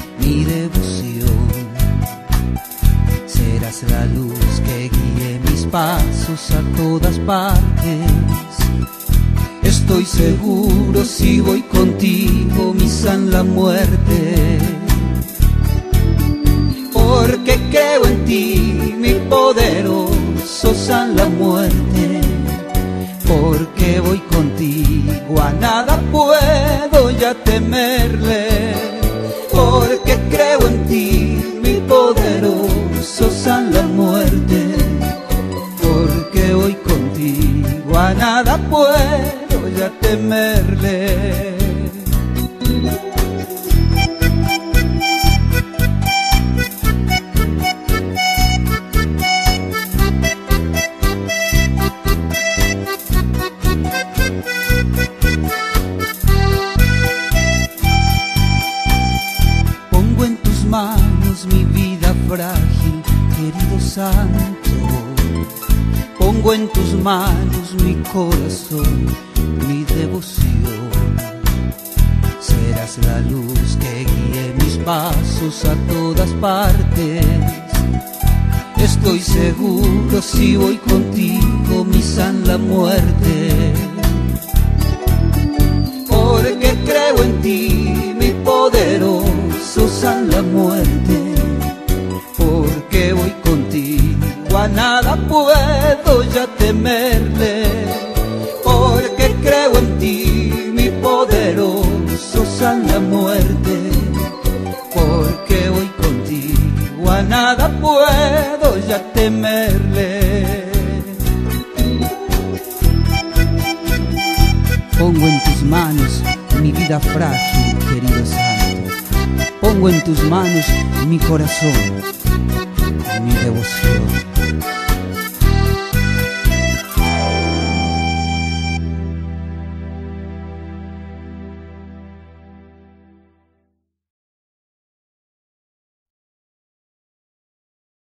mi devoción. Serás la luz que guíe mis pasos a todas partes. Estoy seguro si voy contigo, mi San la muerte. Porque creo en ti, mi poderoso San la muerte. Porque voy contigo, a nada puedo ya temerle. Porque creo en ti, mi poderoso San la muerte. Porque voy contigo, a nada puedo ya temerle. Pongo en tus manos mi vida frágil, querido Santo. Pongo en tus manos mi corazón, mi devoción. Serás la luz que guíe mis pasos a todas partes. Estoy seguro si voy contigo, mi San la muerte. Porque creo en ti, mi poderoso San la muerte. Porque voy contigo, a nada puedo ya temerle. Porque creo en ti, mi poderoso San la muerte. Porque voy contigo, a nada puedo ya temerle. Pongo en tus manos mi vida frágil, querido Santo. Pongo en tus manos mi corazón, mi devoción.